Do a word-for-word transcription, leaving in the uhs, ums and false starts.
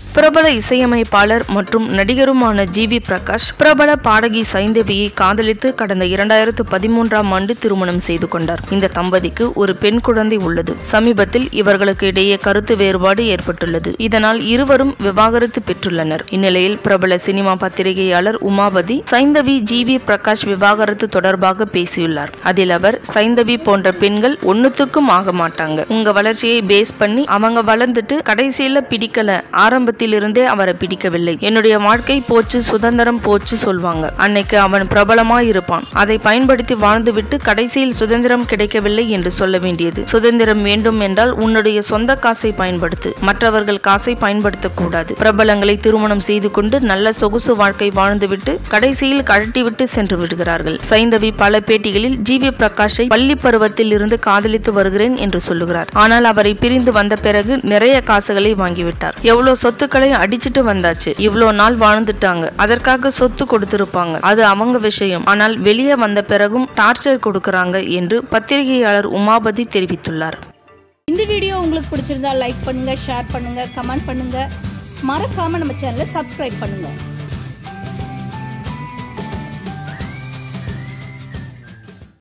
பிரபல இசையமைப்பாளர் மற்றும் நடிகருமான ஜி வி பிரகாஷ் பிரபல பாடகி சைந்தவியை காதலித்து கடந்த இரண்டாயிரத்து பதிமூன்றாம் ஆண்டு திருமணம் செய்து கொண்டார். இந்த தம்பதிக்கு ஒரு பெண் குழந்தை உள்ளது. சமீபத்தில் இவர்களுக்கு இடையே கருத்து வேறுபாடு ஏற்பட்டுள்ளது. இதனால் இருவரும் விவாகரத்து பெற்றுள்ளனர். இந்நிலையில் பிரபல சினிமா பத்திரிகையாளர் உமாபதி சைந்தவி ஜி வி பிரகாஷ் விவாகரத்து தொடர்பாக பேசியுள்ளார். அதில் அவர், சைந்தவி போன்ற பெண்கள் ஒன்னுத்துக்கும் ஆக மாட்டாங்க. உங்க வளர்ச்சியை பேஸ் பண்ணி அவங்க வளர்ந்துட்டு கடைசியில பிடிக்கல, ஆரம்பத்தில் இருந்தே அவரை பிடிக்கவில்லை, என்னுடைய வாழ்க்கை போச்சு, சுதந்திரம் போச்சு சொல்வாங்க. அன்னைக்கு அவன் பிரபலமா இருப்பான். அதை பயன்படுத்தி வாழ்ந்துவிட்டு கடைசியில் சுதந்திரம் கிடைக்கவில்லை என்று சொல்ல வேண்டியது. சுதந்திரம் வேண்டும் என்றால் உன்னுடைய சொந்த காசை பயன்படுத்து, மற்றவர்கள் காசை பயன்படுத்தக்கூடாது. பிரபலங்களை திருமணம் செய்து கொண்டு நல்ல சொகுசு வாழ்க்கை வாழ்ந்துவிட்டு கடைசியில் கழட்டிவிட்டு சென்று விடுகிறார்கள். சைந்தவி பல பேட்டிகளில் ஜி வி பிரகாஷை பள்ளி பருவத்தில் இருந்து காதலித்து வருகிறேன் என்று சொல்லுகிறார். ஆனால் அவரை பிரிந்து வந்த பிறகு நிறைய காசுகளை வாங்கிவிட்டார். எவ்வளவு சொத்து அடிச்சிட்டு வந்தாச்சு, இவ்வளோ நாள் வாழ்ந்துட்டாங்க, அதற்காக சொத்து கொடுத்திருப்பாங்க, அது அவங்க விஷயம். ஆனால் வெளியே வந்த பிறகும் டார்ச்சர் கொடுக்கறாங்க என்று பத்திரிகையாளர் உமாபதி தெரிவித்துள்ளார். இந்த வீடியோ உங்களுக்கு பிடிச்சிருந்தா லைக் பண்ணுங்க, ஷேர் பண்ணுங்க, கமெண்ட் பண்ணுங்க, மறக்காம நம்ம சேனலை சப்ஸ்கிரைப் பண்ணுங்க.